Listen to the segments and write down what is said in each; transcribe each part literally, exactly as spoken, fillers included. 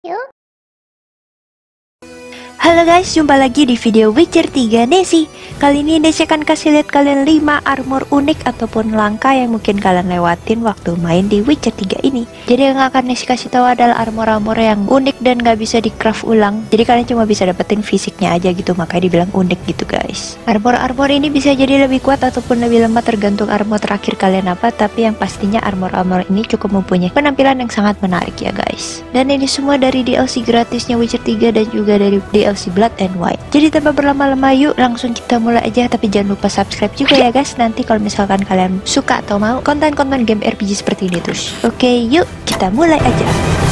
Yuk. Halo guys, jumpa lagi di video Witcher tiga Nesi. Kali ini Nesi akan kasih lihat kalian lima armor unik ataupun langka yang mungkin kalian lewatin waktu main di Witcher tiga ini. Jadi yang akan Nesi kasih tahu adalah armor-armor yang unik dan gak bisa di craft ulang. Jadi kalian cuma bisa dapetin fisiknya aja gitu, makanya dibilang unik gitu guys. Armor-armor ini bisa jadi lebih kuat ataupun lebih lemah tergantung armor terakhir kalian apa. Tapi yang pastinya armor-armor ini cukup mempunyai penampilan yang sangat menarik ya guys. Dan ini semua dari D L C gratisnya Witcher tiga dan juga dari D L C Blood and White. Jadi tanpa berlama-lama yuk langsung kita mulai aja. Tapi jangan lupa subscribe juga ya guys, nanti kalau misalkan kalian suka atau mau konten-konten game R P G seperti ini terus. Oke yuk kita mulai aja.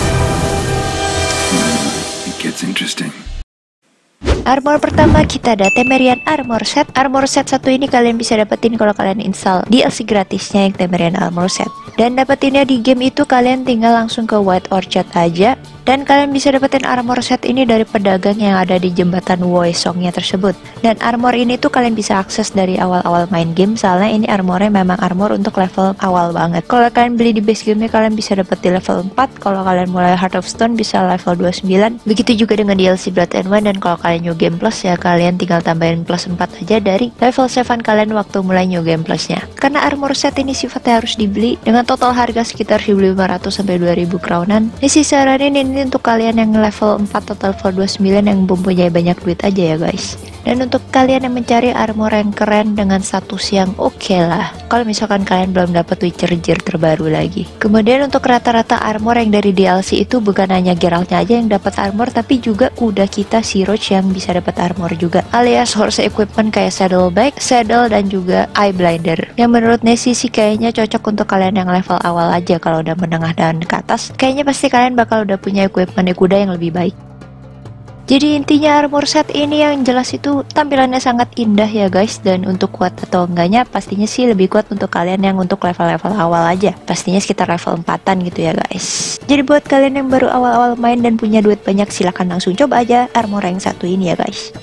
It gets interesting. Armor pertama kita ada Temerian Armor Set. Armor set satu ini kalian bisa dapetin kalau kalian install D L C gratisnya yang Temerian Armor Set. Dan dapetinnya di game itu kalian tinggal langsung ke White Orchard aja. Dan kalian bisa dapetin armor set ini dari pedagang yang ada di jembatan Woesongnya tersebut. Dan armor ini tuh kalian bisa akses dari awal-awal main game, soalnya ini armornya memang armor untuk level awal banget. Kalau kalian beli di base game kalian bisa dapet di level empat. Kalau kalian mulai Heart of Stone bisa level dua puluh sembilan. Begitu juga dengan D L C Blood and Wine. Dan kalau kalian new game plus ya kalian tinggal tambahin plus empat aja dari level tujuh kalian waktu mulai new game plusnya. Karena armor set ini sifatnya harus dibeli dengan total harga sekitar seribu lima ratus sampai dua ribu crownan. Isi saranin ini untuk kalian yang level empat atau level dua puluh sembilan yang mempunyai banyak duit aja ya guys. Dan untuk kalian yang mencari armor yang keren dengan status yang oke okay lah, kalau misalkan kalian belum dapat Witcher gear terbaru lagi. Kemudian untuk rata-rata armor yang dari D L C itu bukan hanya Geralt-nya aja yang dapat armor, tapi juga kuda kita si Roach yang bisa dapat armor juga, alias horse equipment kayak saddle bag, saddle dan juga eye blinder. Yang menurut Nesi sih kayaknya cocok untuk kalian yang level awal aja. Kalau udah menengah dan ke atas kayaknya pasti kalian bakal udah punya equipment kuda yang lebih baik. Jadi intinya armor set ini yang jelas itu tampilannya sangat indah ya guys. Dan untuk kuat atau enggaknya pastinya sih lebih kuat untuk kalian yang untuk level-level awal aja. Pastinya sekitar level empatan gitu ya guys. Jadi buat kalian yang baru awal-awal main dan punya duit banyak, silahkan langsung coba aja armor yang satu ini ya guys.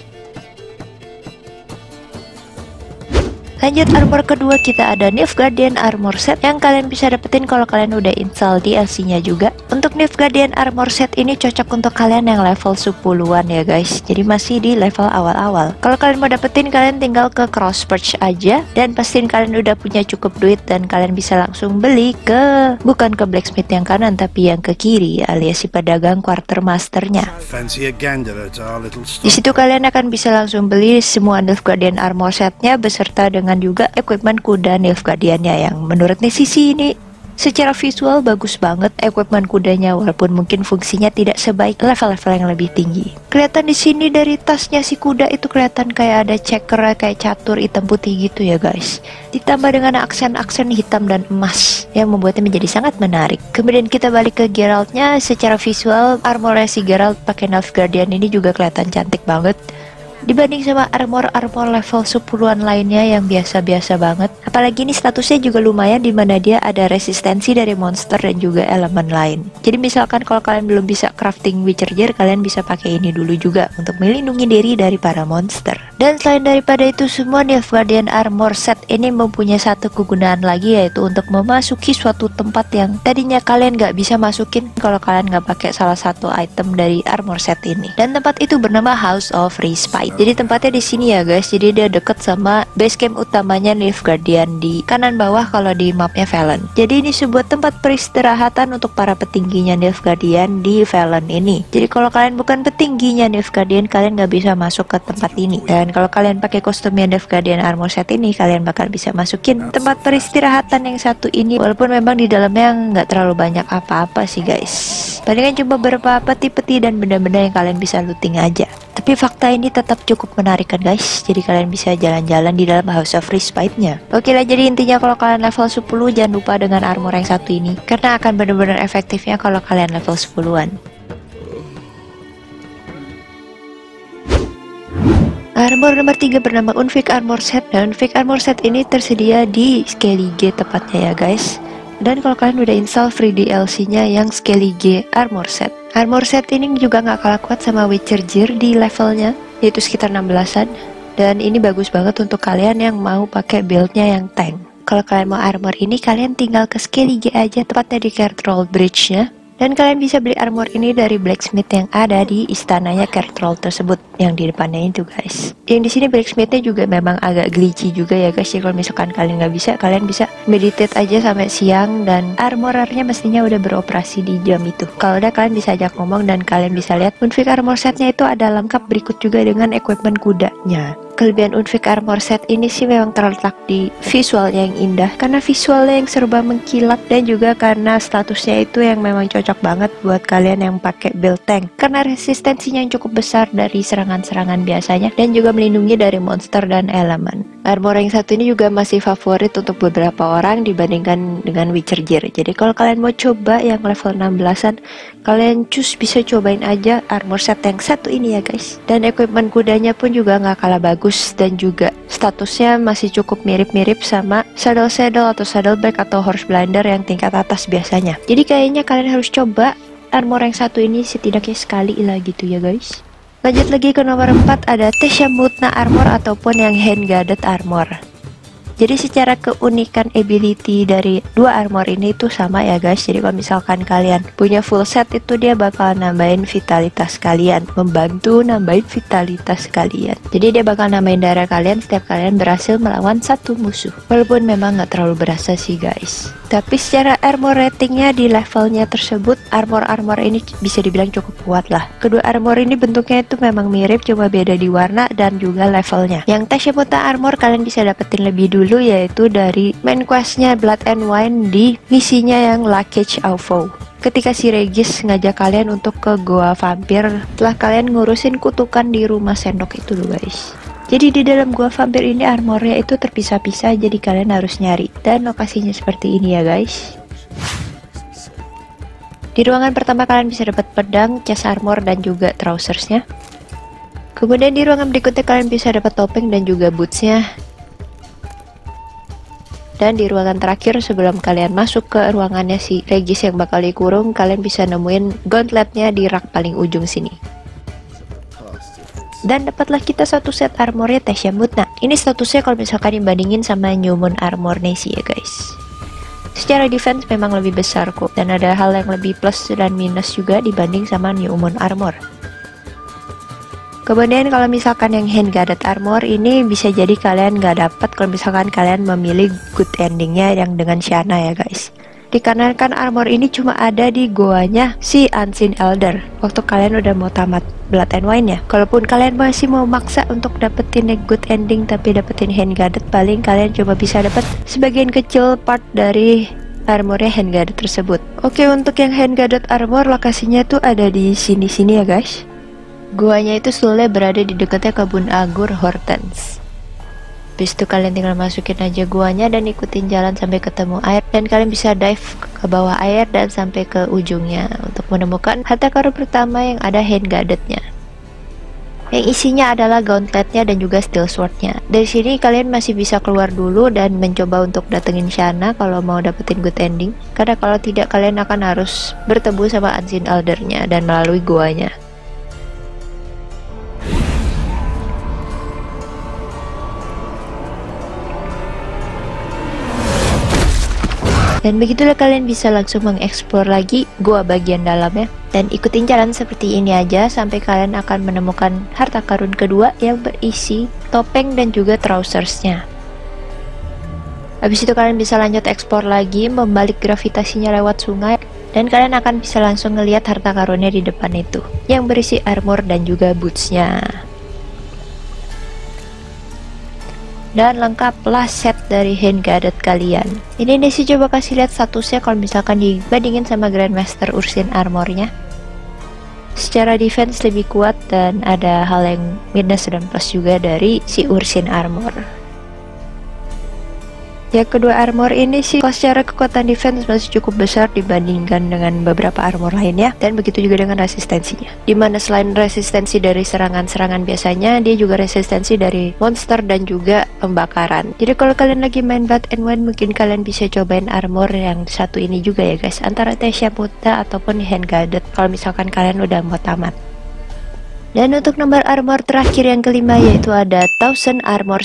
Lanjut armor kedua kita ada Nilfgaardian Armor Set yang kalian bisa dapetin kalau kalian udah install D L C-nya juga. Untuk Nilfgaardian Armor Set ini cocok untuk kalian yang level sepuluhan ya guys. Jadi masih di level awal-awal. Kalau kalian mau dapetin kalian tinggal ke Crossperch aja dan pastiin kalian udah punya cukup duit dan kalian bisa langsung beli ke bukan ke blacksmith yang kanan tapi yang ke kiri alias si pedagang quartermasternya. Di situ kalian akan bisa langsung beli semua Nilfgaardian Armor Setnya beserta dengan dengan juga equipment kuda Nilfgaardiannya yang menurut Nesi ini secara visual bagus banget equipment kudanya, walaupun mungkin fungsinya tidak sebaik level-level yang lebih tinggi. Kelihatan di sini dari tasnya si kuda itu kelihatan kayak ada checker kayak catur hitam putih gitu ya guys. Ditambah dengan aksen-aksen hitam dan emas yang membuatnya menjadi sangat menarik. Kemudian kita balik ke Geralt-nya, secara visual armornya si Geralt pakai Nilfgaardian ini juga kelihatan cantik banget dibanding sama armor-armor level sepuluhan lainnya yang biasa-biasa banget. Apalagi ini statusnya juga lumayan, dimana dia ada resistensi dari monster dan juga elemen lain. Jadi misalkan kalau kalian belum bisa crafting Witcher gear, kalian bisa pakai ini dulu juga untuk melindungi diri dari para monster. Dan selain daripada itu semua, Nilfgaardian Armor Set ini mempunyai satu kegunaan lagi, yaitu untuk memasuki suatu tempat yang tadinya kalian gak bisa masukin kalau kalian gak pakai salah satu item dari armor set ini. Dan tempat itu bernama House of Respite. Jadi tempatnya di sini ya guys. Jadi dia deket sama base camp utamanya Nilfgaardian di kanan bawah kalau di mapnya Velen. Jadi ini sebuah tempat peristirahatan untuk para petingginya Nilfgaardian di Velen ini. Jadi kalau kalian bukan petingginya Nilfgaardian, kalian nggak bisa masuk ke tempat ini. Dan kalau kalian pakai kostumnya Nilfgaardian Armor Set ini, kalian bakal bisa masukin tempat peristirahatan yang satu ini. Walaupun memang di dalamnya nggak terlalu banyak apa-apa sih guys. Palingan cuma beberapa peti-peti dan benda-benda yang kalian bisa looting aja. Tapi fakta ini tetap cukup menarik kan guys. Jadi kalian bisa jalan-jalan di dalam House of Respite-nya. Oke lah, jadi intinya kalau kalian level sepuluh jangan lupa dengan armor yang satu ini, karena akan benar-benar efektifnya kalau kalian level sepuluhan. Armor nomor tiga bernama Unfik Armor Set. Dan Unfik Armor Set ini tersedia di Skellige tepatnya ya guys. Dan kalau kalian udah install free D L C-nya yang Skellige Armor Set. Armor set ini juga gak kalah kuat sama Witcher gear di levelnya, yaitu sekitar enam belasan. Dan ini bagus banget untuk kalian yang mau pakai build-nya yang tank. Kalau kalian mau armor ini, kalian tinggal ke Skellige aja, tepatnya di Caertroll Bridge-nya. Dan kalian bisa beli armor ini dari blacksmith yang ada di istananya Kertrol tersebut yang di depannya itu guys. Yang di sini blacksmithnya juga memang agak glitchy juga ya guys. Jadi kalau misalkan kalian nggak bisa, kalian bisa meditate aja sampai siang dan armorernya mestinya udah beroperasi di jam itu. Kalau udah kalian bisa ajak ngomong dan kalian bisa lihat Unfik armor setnya itu ada lengkap berikut juga dengan equipment kudanya. Kelebihan Unfik armor set ini sih memang terletak di visualnya yang indah, karena visualnya yang serba mengkilat dan juga karena statusnya itu yang memang cocok banget buat kalian yang pakai build tank, karena resistensinya yang cukup besar dari serangan-serangan biasanya dan juga melindungi dari monster dan elemen. Armor yang satu ini juga masih favorit untuk beberapa orang dibandingkan dengan Witcher Gear. Jadi kalau kalian mau coba yang level enam belasan, kalian cus bisa cobain aja armor set yang satu ini ya guys. Dan equipment kudanya pun juga nggak kalah bagus dan juga statusnya masih cukup mirip-mirip sama saddle saddle atau saddleback atau horse blinder yang tingkat atas biasanya. Jadi kayaknya kalian harus coba armor yang satu ini setidaknya sekali lah gitu ya guys. Lanjut lagi ke nomor empat, ada Teshamutna armor ataupun yang hand guarded armor. Jadi secara keunikan ability dari dua armor ini itu sama ya guys. Jadi kalau misalkan kalian punya full set itu dia bakal nambahin vitalitas kalian, membantu nambahin vitalitas kalian. Jadi dia bakal nambahin darah kalian setiap kalian berhasil melawan satu musuh. Walaupun memang nggak terlalu berasa sih guys. Tapi secara armor ratingnya di levelnya tersebut, armor-armor ini bisa dibilang cukup kuat lah. Kedua armor ini bentuknya itu memang mirip, cuma beda di warna dan juga levelnya. Yang Teshamutna armor kalian bisa dapetin lebih dulu, yaitu dari main questnya Blood and Wine di misinya yang Lakech Aufou. Ketika si Regis ngajak kalian untuk ke Goa Vampir setelah kalian ngurusin kutukan di rumah sendok itu loh guys. Jadi di dalam gua vampir ini armornya itu terpisah-pisah, jadi kalian harus nyari. Dan lokasinya seperti ini ya guys. Di ruangan pertama kalian bisa dapat pedang, chest armor dan juga trousersnya. Kemudian di ruangan berikutnya kalian bisa dapat topeng dan juga bootsnya. Dan di ruangan terakhir sebelum kalian masuk ke ruangannya si Regis yang bakal dikurung, kalian bisa nemuin gauntletnya di rak paling ujung sini. Dan dapatlah kita satu set armornya Teshamutna. Ini statusnya kalau misalkan dibandingin sama New Moon armor Neshi ya guys. Secara defense memang lebih besar kok, dan ada hal yang lebih plus dan minus juga dibanding sama New Moon armor. Kemudian kalau misalkan yang hand guarded armor ini bisa jadi kalian nggak dapat kalau misalkan kalian memilih good endingnya yang dengan Shanna ya guys. Dikarenakan armor ini cuma ada di goanya si Unseen Elder waktu kalian udah mau tamat Blood and Wine ya. Kalaupun kalian masih mau maksa untuk dapetin good ending tapi dapetin hand guarded, paling kalian coba bisa dapat sebagian kecil part dari armornya hand guarded tersebut. Oke, untuk yang hand guarded armor lokasinya tuh ada di sini-sini ya guys. Guanya itu selalu berada di dekatnya kebun anggur Hortense. Habis itu kalian tinggal masukin aja guanya dan ikutin jalan sampai ketemu air, dan kalian bisa dive ke bawah air dan sampai ke ujungnya untuk menemukan harta karun pertama yang ada hand guardednya. Yang isinya adalah gauntletnya dan juga steel swordnya. Dari sini kalian masih bisa keluar dulu dan mencoba untuk datengin Shanna kalau mau dapetin good ending. Karena kalau tidak kalian akan harus bertemu sama Unseen Eldernya dan melalui guanya. Dan begitulah kalian bisa langsung mengeksplor lagi gua bagian dalamnya. Dan ikutin jalan seperti ini aja sampai kalian akan menemukan harta karun kedua yang berisi topeng dan juga trousersnya. Habis itu kalian bisa lanjut eksplor lagi, membalik gravitasinya lewat sungai. Dan kalian akan bisa langsung ngelihat harta karunnya di depan itu, yang berisi armor dan juga bootsnya. Dan lengkaplah set dari hand guarded kalian. Ini Neshi coba kasih lihat statusnya kalau misalkan dibandingin sama Grandmaster Ursine armornya. Secara defense lebih kuat dan ada hal yang minus dan plus juga dari si Ursine armor. Ya, kedua armor ini sih kalau secara kekuatan defense masih cukup besar dibandingkan dengan beberapa armor lainnya, dan begitu juga dengan resistensinya. Dimana selain resistensi dari serangan-serangan biasanya, dia juga resistensi dari monster dan juga pembakaran. Jadi kalau kalian lagi main Blood and Wine, mungkin kalian bisa cobain armor yang satu ini juga ya guys, antara Teshamutna ataupun hand guarded kalau misalkan kalian udah mau tamat. Dan untuk nomor armor terakhir yang kelima yaitu ada Thousand Armor Set.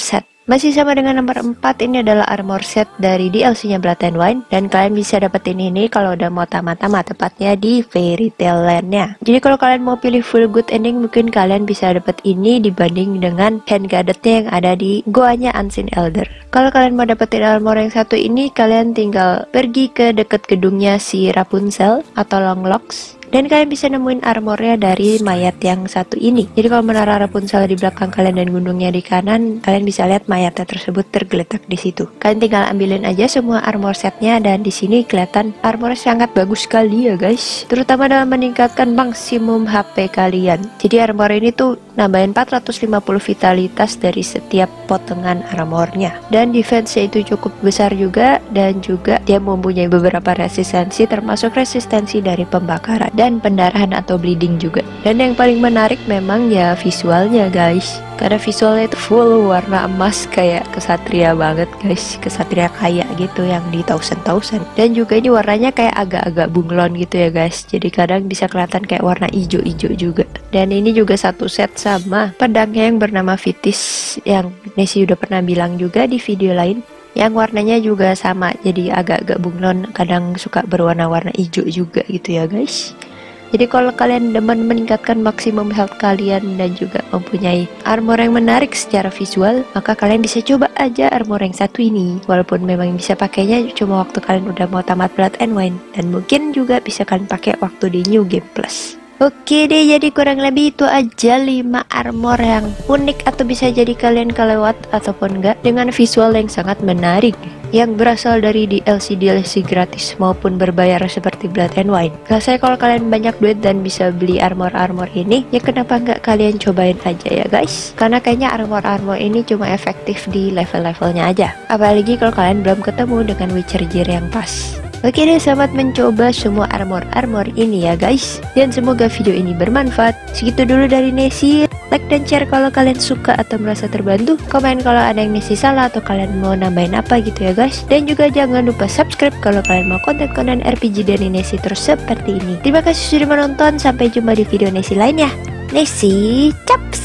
Masih sama dengan nomor empat, ini adalah armor set dari D L C-nya Blood and Wine, dan kalian bisa dapetin ini kalau udah mau tamat-tamat, tepatnya di Fairy Tail Land-nya. Jadi kalau kalian mau pilih full good ending, mungkin kalian bisa dapet ini dibanding dengan hand guarded-nya yang ada di goanya Unseen Elder. Kalau kalian mau dapetin armor yang satu ini, kalian tinggal pergi ke deket gedungnya si Rapunzel atau Longlocks, dan kalian bisa nemuin armornya dari mayat yang satu ini. Jadi kalau menara Rapunzel di belakang kalian dan gunungnya di kanan, kalian bisa lihat mayatnya tersebut tergeletak di situ. Kalian tinggal ambilin aja semua armor setnya, dan di sini kelihatan armornya sangat bagus sekali ya guys. Terutama dalam meningkatkan maksimum H P kalian. Jadi armor ini tuh nambahin empat ratus lima puluh vitalitas dari setiap potongan armornya. Dan defense-nya itu cukup besar juga, dan juga dia mempunyai beberapa resistensi, termasuk resistensi dari pembakaran dan pendarahan atau bleeding juga. Dan yang paling menarik memang ya visualnya guys, karena visualnya itu full warna emas kayak kesatria banget guys, kesatria kaya gitu yang di Thousand-Thousand. Dan juga ini warnanya kayak agak-agak bunglon gitu ya guys, jadi kadang bisa kelihatan kayak warna hijau-hijau juga. Dan ini juga satu set sama pedangnya yang bernama Vitis, yang Nessie udah pernah bilang juga di video lain, yang warnanya juga sama, jadi agak-agak bunglon, kadang suka berwarna-warna hijau juga gitu ya guys. Jadi kalau kalian demen meningkatkan maksimum health kalian dan juga mempunyai armor yang menarik secara visual, maka kalian bisa coba aja armor yang satu ini. Walaupun memang bisa pakainya cuma waktu kalian udah mau tamat Blood and Wine, dan mungkin juga bisa kalian pakai waktu di New Game Plus. Oke deh, jadi kurang lebih itu aja lima armor yang unik atau bisa jadi kalian kelewat ataupun enggak, dengan visual yang sangat menarik, yang berasal dari D L C D L C gratis maupun berbayar seperti Blood and Wine. Rasanya kalau kalian banyak duit dan bisa beli armor-armor ini, ya kenapa nggak kalian cobain aja ya guys? Karena kayaknya armor-armor ini cuma efektif di level-levelnya aja, apalagi kalau kalian belum ketemu dengan Witcher gear yang pas. Oke deh, selamat mencoba semua armor-armor ini ya guys, dan semoga video ini bermanfaat. Segitu dulu dari Nessie. Like dan share kalau kalian suka atau merasa terbantu. Komen kalau ada yang Nessie salah atau kalian mau nambahin apa gitu ya guys. Dan juga jangan lupa subscribe kalau kalian mau konten-konten R P G dari Nessie terus seperti ini. Terima kasih sudah menonton, sampai jumpa di video Nessie lainnya. Nessie, caps!